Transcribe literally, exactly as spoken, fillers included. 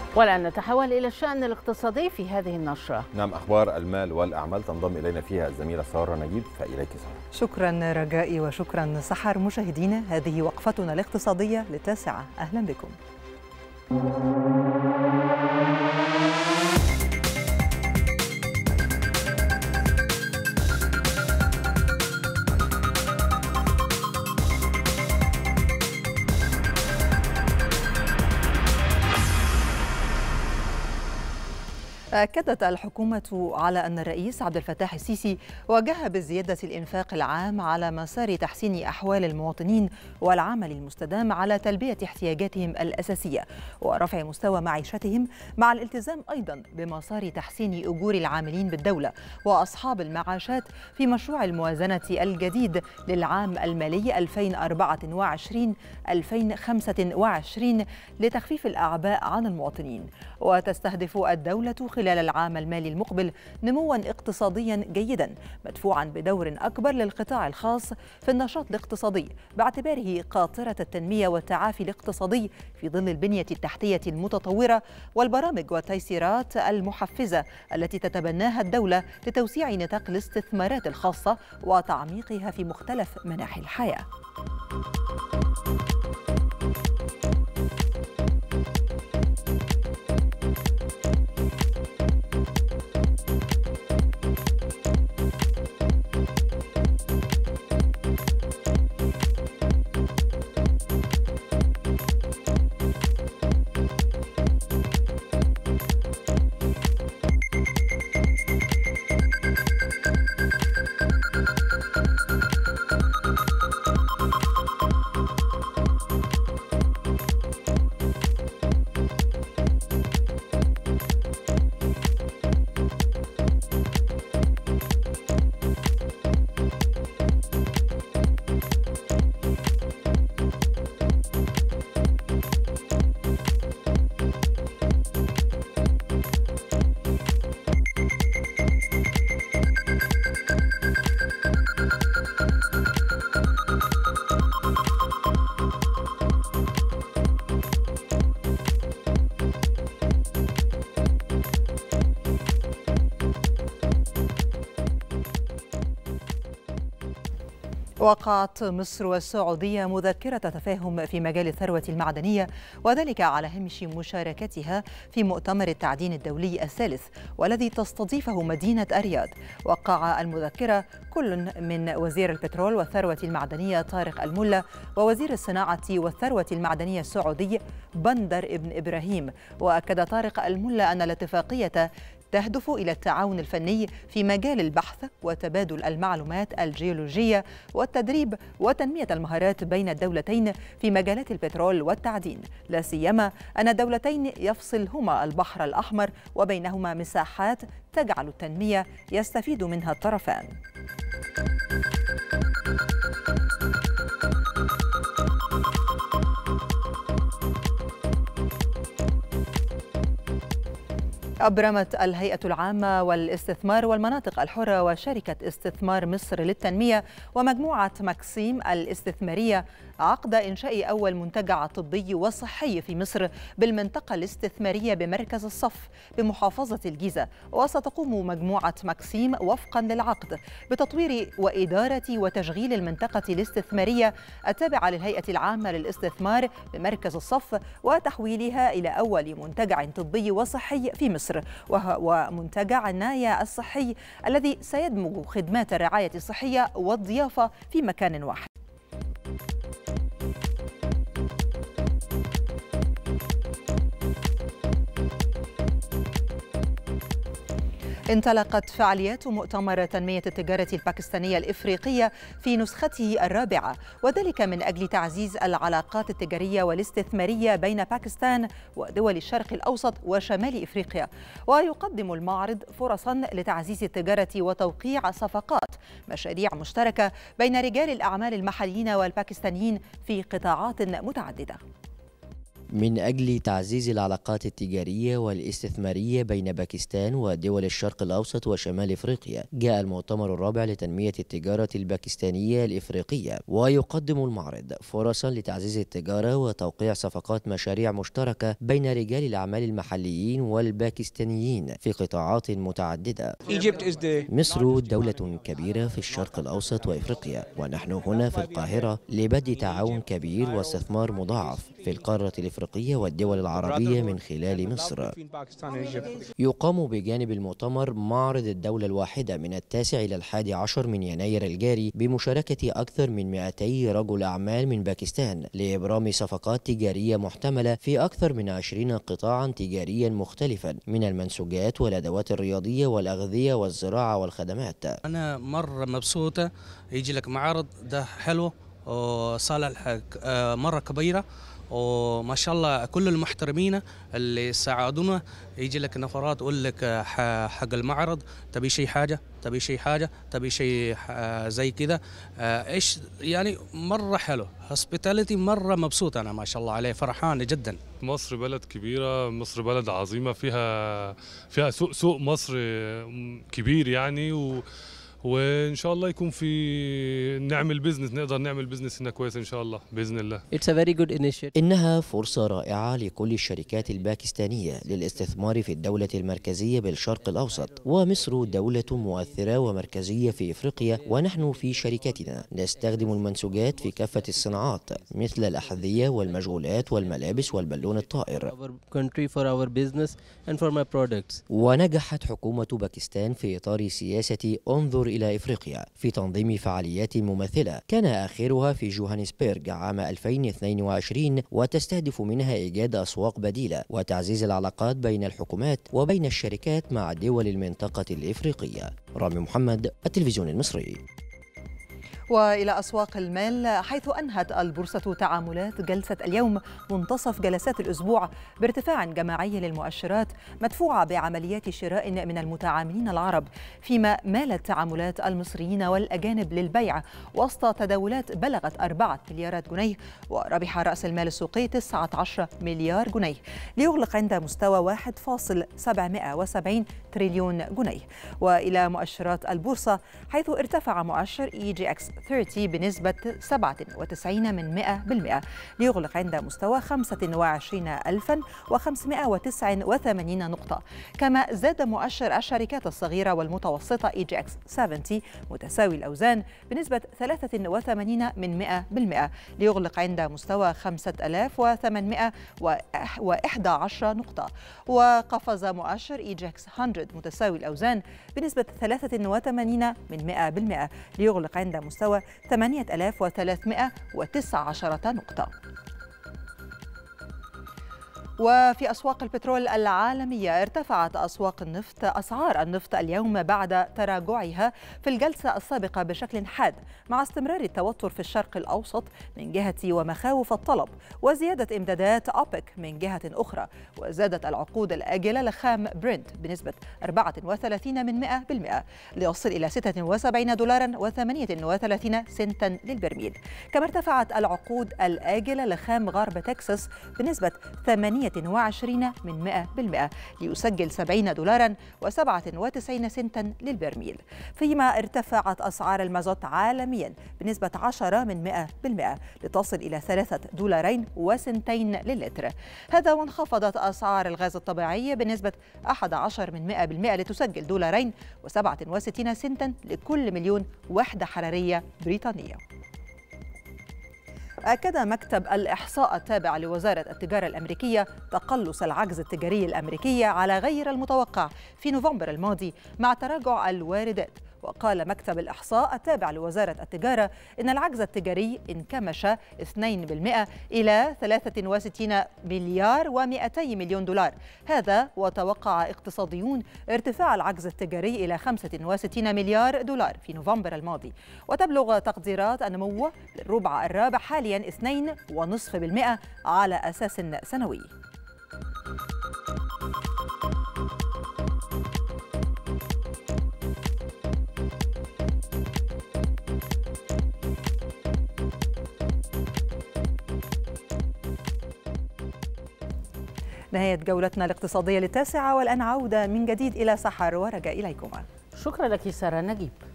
والآن نتحول إلى الشأن الاقتصادي في هذه النشرة. نعم، أخبار المال والأعمال تنضم إلينا فيها الزميلة سارة نجيب، فإليك سارة. شكرا رجائي وشكرا سحر. مشاهدينا، هذه وقفتنا الاقتصادية للتاسعة، أهلا بكم. أكدت الحكومة على أن الرئيس عبد الفتاح السيسي وجه بزيادة الإنفاق العام على مسار تحسين أحوال المواطنين والعمل المستدام على تلبية احتياجاتهم الأساسية ورفع مستوى معيشتهم، مع الالتزام أيضا بمسار تحسين أجور العاملين بالدولة وأصحاب المعاشات في مشروع الموازنة الجديد للعام المالي ألفين وأربعة وعشرين ألفين وخمسة وعشرين لتخفيف الأعباء عن المواطنين. وتستهدف الدولة خلال العام المالي المقبل نمواً اقتصادياً جيداً مدفوعاً بدور أكبر للقطاع الخاص في النشاط الاقتصادي، باعتباره قاطرة التنمية والتعافي الاقتصادي في ظل البنية التحتية المتطورة والبرامج والتيسيرات المحفزة التي تتبناها الدولة لتوسيع نطاق الاستثمارات الخاصة وتعميقها في مختلف مناحي الحياة. وقعت مصر والسعودية مذكرة تفاهم في مجال الثروة المعدنية، وذلك على هامش مشاركتها في مؤتمر التعدين الدولي الثالث والذي تستضيفه مدينة الرياض. وقع المذكرة كل من وزير البترول والثروة المعدنية طارق الملا ووزير الصناعة والثروة المعدنية السعودي بندر ابن إبراهيم. وأكد طارق الملا أن الاتفاقية تهدف إلى التعاون الفني في مجال البحث وتبادل المعلومات الجيولوجية والتدريب وتنمية المهارات بين الدولتين في مجالات البترول والتعدين، لا سيما أن الدولتين يفصلهما البحر الأحمر وبينهما مساحات تجعل التنمية يستفيد منها الطرفان. أبرمت الهيئة العامة والاستثمار والمناطق الحرة وشركة استثمار مصر للتنمية ومجموعة ماكسيم الاستثمارية عقد إنشاء أول منتجع طبي وصحي في مصر بالمنطقة الاستثمارية بمركز الصف بمحافظة الجيزة. وستقوم مجموعة ماكسيم وفقا للعقد بتطوير وإدارة وتشغيل المنطقة الاستثمارية التابعة للهيئة العامة للاستثمار بمركز الصف وتحويلها إلى أول منتجع طبي وصحي في مصر، وهو منتجع عناية الصحي الذي سيدمج خدمات الرعاية الصحية والضيافة في مكان واحد. انطلقت فعاليات مؤتمر تنمية التجارة الباكستانية الإفريقية في نسخته الرابعة، وذلك من أجل تعزيز العلاقات التجارية والاستثمارية بين باكستان ودول الشرق الأوسط وشمال إفريقيا. ويقدم المعرض فرصا لتعزيز التجارة وتوقيع صفقات مشاريع مشتركة بين رجال الأعمال المحليين والباكستانيين في قطاعات متعددة. من أجل تعزيز العلاقات التجارية والاستثمارية بين باكستان ودول الشرق الأوسط وشمال إفريقيا، جاء المؤتمر الرابع لتنمية التجارة الباكستانية الإفريقية، ويقدم المعرض فرصا لتعزيز التجارة وتوقيع صفقات مشاريع مشتركة بين رجال الأعمال المحليين والباكستانيين في قطاعات متعددة. مصر دولة كبيرة في الشرق الأوسط وإفريقيا، ونحن هنا في القاهرة لبدء تعاون كبير واستثمار مضاعف في القارة الإفريقية والدول العربية من خلال مصر. يقام بجانب المؤتمر معرض الدولة الواحدة من التاسع إلى الحادي عشر من يناير الجاري بمشاركة أكثر من مئتي رجل أعمال من باكستان لإبرام صفقات تجارية محتملة في أكثر من عشرين قطاعا تجاريا مختلفا من المنسوجات والأدوات الرياضية والأغذية والزراعة والخدمات. أنا مرة مبسوطة يجي لك معرض ده حلو وصالة مرة كبيرة، وما شاء الله كل المحترمين اللي ساعدونا. يجي لك نفرات تقول لك حق المعرض تبي شيء حاجة تبي شيء حاجة تبي شيء زي كذا، ايش يعني مرة حلو هوسبيتاليتي، مرة مبسوط أنا ما شاء الله عليه، فرحان جدا. مصر بلد كبيرة، مصر بلد عظيمة، فيها فيها سوق سوق مصر كبير يعني، و وان شاء الله يكون في نعمل بزنس، نقدر نعمل بزنس هنا كويس ان شاء الله باذن الله. It's a very good initiative. إنها فرصة رائعة لكل الشركات الباكستانية للاستثمار في الدولة المركزية بالشرق الأوسط، ومصر دولة مؤثرة ومركزية في إفريقيا، ونحن في شركتنا نستخدم المنسوجات في كافة الصناعات مثل الأحذية والمجغولات والملابس والبالون الطائر. ونجحت حكومة باكستان في إطار سياسة انظر إلى إفريقيا في تنظيم فعاليات مماثلة كان آخرها في جوهانسبرغ عام ألفين واثنين وعشرين، وتستهدف منها إيجاد أسواق بديلة وتعزيز العلاقات بين الحكومات وبين الشركات مع دول المنطقة الإفريقية. رامي محمد، التلفزيون المصري. وإلى أسواق المال، حيث أنهت البورصة تعاملات جلسة اليوم منتصف جلسات الأسبوع بارتفاع جماعي للمؤشرات مدفوعة بعمليات شراء من المتعاملين العرب، فيما مالت تعاملات المصريين والأجانب للبيع وسط تداولات بلغت أربعة مليارات جنيه، وربح رأس المال السوقي تسعة عشر مليار جنيه ليغلق عند مستوى واحد فاصل سبعمائة وسبعين تريليون جنيه. وإلى مؤشرات البورصة، حيث ارتفع مؤشر إي جي إكس ثلاثين بنسبة سبعة وتسعين من مئة بالمئة ليغلق عند مستوى خمسة وعشرين ألفا وخمسمائة وتسعة وثمانين نقطة. كما زاد مؤشر الشركات الصغيرة والمتوسطة إي جي إكس سبعين متساوي الأوزان بنسبة ثلاثة وثمانين من مئة بالمئة ليغلق عند مستوى خمسة آلاف وثمانمائة وإحدى عشر نقطة. وقفز مؤشر إي جي إكس مئة متساوي الأوزان بنسبة ثلاثة وثمانين من مئة بالمئة ليغلق عند مستوى ثمانية آلاف وثلاثمائة وتسعة عشر نقطة. وفي أسواق البترول العالمية، ارتفعت أسواق النفط أسعار النفط اليوم بعد تراجعها في الجلسة السابقة بشكل حاد، مع استمرار التوتر في الشرق الأوسط من جهة ومخاوف الطلب وزيادة إمدادات أوبك من جهة أخرى. وزادت العقود الآجلة لخام برنت بنسبة أربعة وثلاثين من مئة بالمئة ليصل إلى ستة وسبعين دولارا وثمانية وثلاثين سنتا للبرميل. كما ارتفعت العقود الآجلة لخام غرب تكساس بنسبة ثمانية وعشرين من مئة بالمئة ليسجل سبعين دولارا وسبعة وتسعين سنتا للبرميل. فيما ارتفعت أسعار المازوت عالميا بنسبة عشرة من مئة بالمئة لتصل إلى ثلاثة دولارين وسنتين للتر. هذا وانخفضت أسعار الغاز الطبيعي بنسبة أحد عشر من مئة بالمئة لتسجل دولارين وسبعة وستين سنتا لكل مليون وحدة حرارية بريطانية. أكد مكتب الإحصاء التابع لوزارة التجارة الأمريكية تقلص العجز التجاري الأمريكي على غير المتوقع في نوفمبر الماضي مع تراجع الواردات. وقال مكتب الإحصاء التابع لوزارة التجارة إن العجز التجاري انكمش اثنين بالمئة إلى ثلاثة وستين مليار ومئتي مليون دولار. هذا وتوقع اقتصاديون ارتفاع العجز التجاري إلى خمسة وستين مليار دولار في نوفمبر الماضي. وتبلغ تقديرات النمو للربع الرابع حاليا اثنين فاصلة خمسة بالمئة على أساس سنوي. نهاية جولتنا الاقتصادية للتاسعة، والآن عودة من جديد إلى سحر ورجاء إليكما. شكرا لك سارة نجيب.